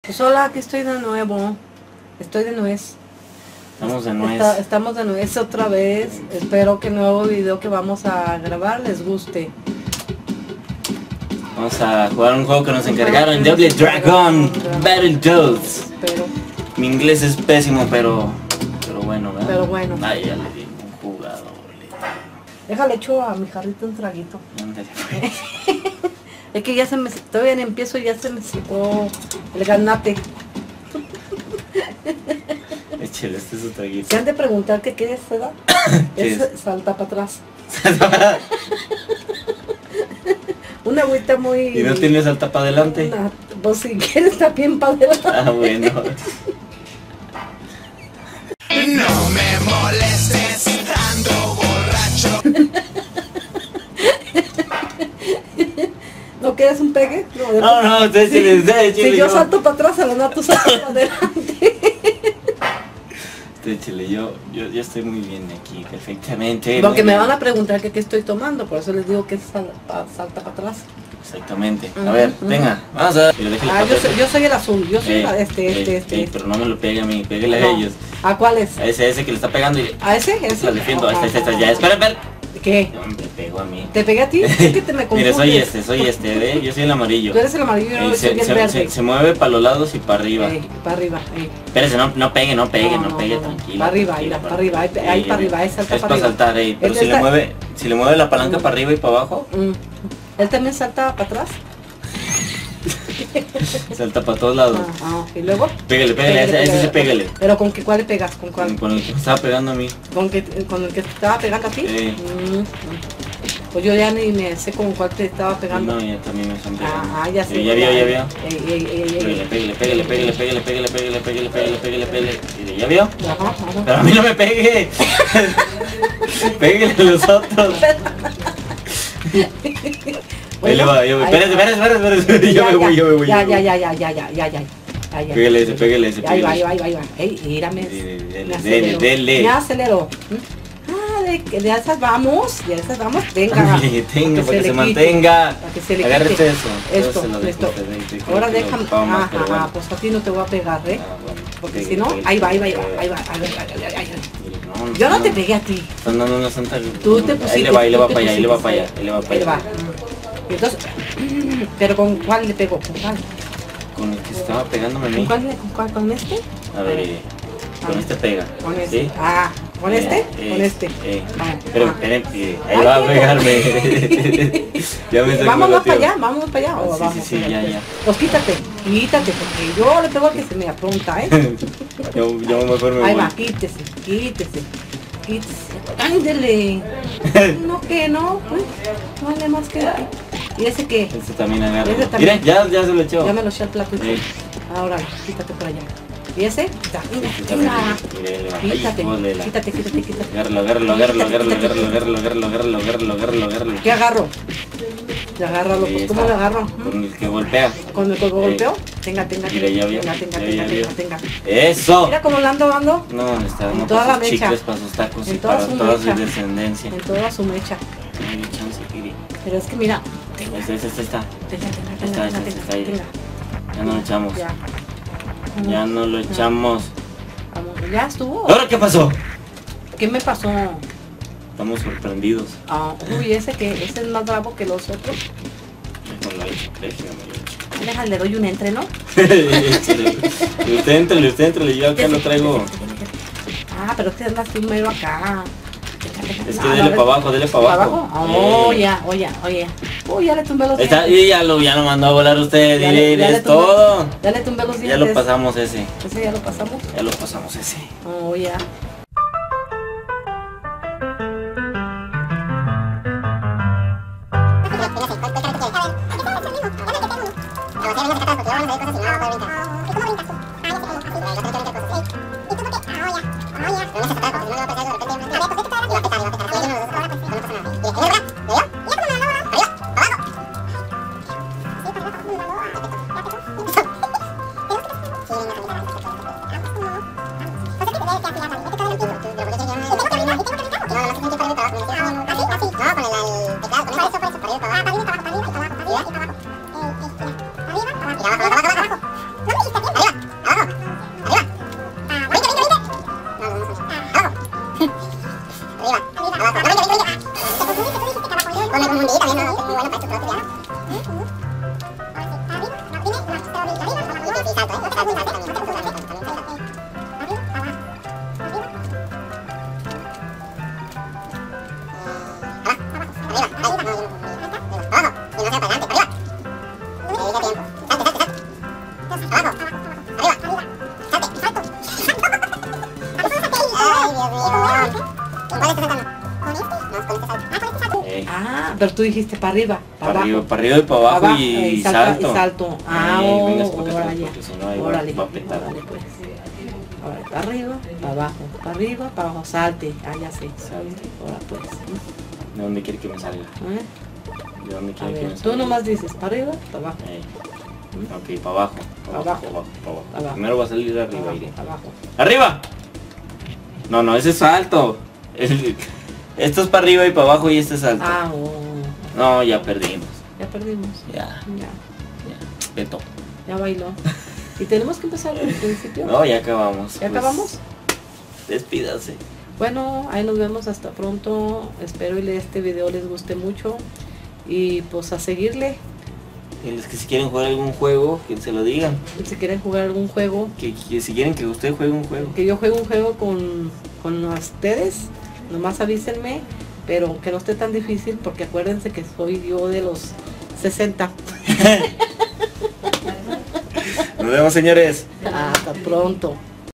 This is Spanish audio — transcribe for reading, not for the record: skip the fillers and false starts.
Pues hola, aquí estoy de nuevo. Estoy de nuez. Estamos de nuez. Estamos de nuez otra vez. Espero que el nuevo video que vamos a grabar les guste. Vamos a jugar un juego que nos encargaron, Double Dragon Battletoads. Pero Mi inglés es pésimo, pero bueno, ¿verdad? Pero bueno. Ay, ya le di un jugador. déjale echo a mi jarrito un traguito. Ándale. Es que ya se me... Todavía no empiezo y ya se me secó el ganate. Échale, este es su traguito. Se han de preguntar que qué es, ¿verdad? ¿Qué Es es? salta para atrás. Una agüita muy... ¿Y no tienes salta para adelante? Pues si quieres también para adelante. Ah, bueno. No me molestes estando borracho. ¿No quieres un pegue? No, usted échale, Si yo salto para atrás, a la nada tú saltas para adelante. Échale, yo estoy muy bien aquí, perfectamente. Porque muy me bien. van a preguntar que qué estoy tomando, por eso les digo que es salta para atrás. Exactamente. A Ujú, ver, ujú. venga, vamos a ver. Y lo deje el Ah, papel. yo soy el azul, yo soy este. Pero no me lo pegue a mí, pégale a No. ellos. ¿A cuál es? A ese que le está pegando y ¿A ese? ¿Ese? lo defiendo. Ah, Está, ya. Espera. ¿Qué? No, me pegó a mí. ¿Te pegué a ti? Es que te me confundes. Mire, soy este, ¿ve? Yo soy el amarillo. Tú eres el amarillo, yo soy el verde. Se mueve para los lados y para arriba. Para arriba, Espérese, no pegue, tranquilo. Para arriba, para arriba, ahí para arriba, ahí salta es para para arriba. saltar, pero si le mueve la palanca para arriba y para abajo, ¿Él también salta para atrás? salta para todos lados. ¿Y luego? Pégale, a ese pégale. ¿Pero con cuál le pegas? ¿Con cuál? Con el que me estaba pegando a mí. ¿Con el que te estaba pegando a ti? Sí. Pues yo ya ni me sé con cuál te estaba pegando. No, ya también me están pegando. Ya sé. Ya vio. Pégale. ¿Ya vio? Ajá. Pero a mí no me pegue. Pégale a los otros. Ahí le va, espérate. Yo me voy. Ya. Pégale ese. Ahí va. Ey, mírame. Dele. Me aceleró. De esas vamos. Venga. Tenga, para que se le mantenga. Para que se le Agárrate quite. eso. Esto. Se lo dejo, te dejo, Ahora te lo déjame. ocupaba más, pero bueno. Pues a ti no te voy a pegar, ¿eh? Bueno, Porque pégale, si no, pégale, ahí va. pégale. Ay. No, Yo no te pegué a ti. No, Santa. Tú te pusiste. Ahí le va para allá. Ahí va. Y entonces, pero ¿con cuál le pegó? ¿Con cuál? Con el que estaba pegándome a mí. ¿Con cuál? ¿Con este? A ver, con este pega. Con este. ¿Sí? ¿Con este? Con este. Pero esperen, ahí va a pegarme. Ya me Vámonos para allá. ¿O Sí, vamos? ya. Pues quítate, porque yo le pego al que se me apronta, ¿eh? Yo mejor me Ahí voy. va, quítese. Ándele. No, que no, pues, no vale más que aquí. ¿Y ese qué? Este también agarra. Ese también. Mira, ya se lo echó. Ya me lo eché al plato. Sí. Ahora, quítate por allá. ¿Y ese? Venga. Quítate. Agárralo. ¿Qué agarro? ¿Le agarro? Ahí Pues, ¿cómo está. le agarro? Con el que golpea. ¿Con el que golpeo? Tenga. Mira, ya vio. Tenga. ¡Eso! Mira cómo lo ando. No, le está dando toda la para sus mecha. chicles, para sus tacos y En toda para su toda su mecha. descendencia. En toda su mecha. No hay chance, Kiri. Pero es que mira. Este está. Tenga. Ya no lo echamos. Ya. Ya no lo echamos. Vamos, ya estuvo. ¿Ahora qué pasó? ¿Qué me pasó? Estamos sorprendidos. Ese es más bravo que los otros. Déjalo ahí, déjame. Déjale, le doy un entreno. Usted entrele, yo acá lo traigo. Pero usted andas primero acá. Es que dele para abajo, ¿Para abajo? Ya le tumbé los dientes. Y ya lo mandó a volar usted, Ya le es tumbé- todo. Ya le tumbé los dientes. Ya lo pasamos ese. ¿Ese ya lo pasamos? Ya. Ah, pero tú dijiste para arriba, Para arriba, abajo. para arriba y para abajo y salto. Y salto. Ah, Véngase para acá, órale, porque si no ahí órale, va a petar. órale, pues. Órale, para arriba, para abajo, para arriba, para abajo, salte. Ah, ya sé. Salte. Ahora pues. ¿De dónde quiere que me salga? ¿Eh? ¿De dónde A quiere que ver, me tú salga? nomás dices para arriba, para abajo. Ok, para abajo. Para Abajo. abajo, para abajo. Abajo. Primero va a salir arriba, Abajo, iré. abajo. ¡Arriba! No, no, ese es salto. Esto es para arriba y para abajo y este es salto. Ah, oh, No, ya perdimos. ya perdimos. Ya, Ya, peto. ya bailó. ¿Y tenemos que empezar desde el principio? No, ya acabamos. ¿Ya acabamos? Despídase. Bueno, ahí nos vemos hasta pronto. Espero y este video les guste mucho. Y pues a seguirle. Y los que si quieren jugar algún juego, que se lo digan. Y si quieren jugar algún juego, Que si quieren que usted juegue un juego. que yo juegue un juego con ustedes, nomás avísenme, pero que no esté tan difícil porque acuérdense que soy yo de los 60. Nos vemos, señores. Hasta pronto.